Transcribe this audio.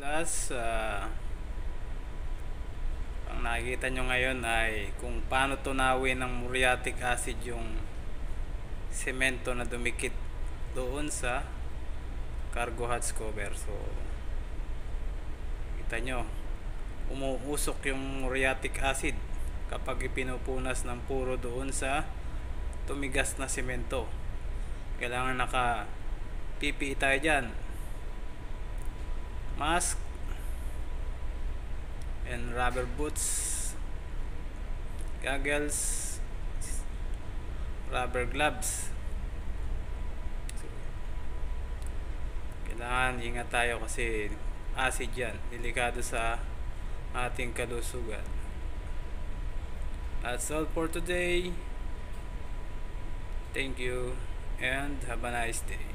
Plus, ang nakikita nyo ngayon ay kung paano tunawin ng muriatic acid yung semento na dumikit doon sa cargo hatch cover. So, kita nyo, umuusok yung muriatic acid kapag ipinupunas ng puro doon sa tumigas na semento. Kailangan naka PPE tayo dyan, mask and rubber boots, goggles, rubber gloves. So, kailangan ingat tayo kasi acid yan, delikado sa ating kalusugan. That's all for today. Thank you and have a nice day.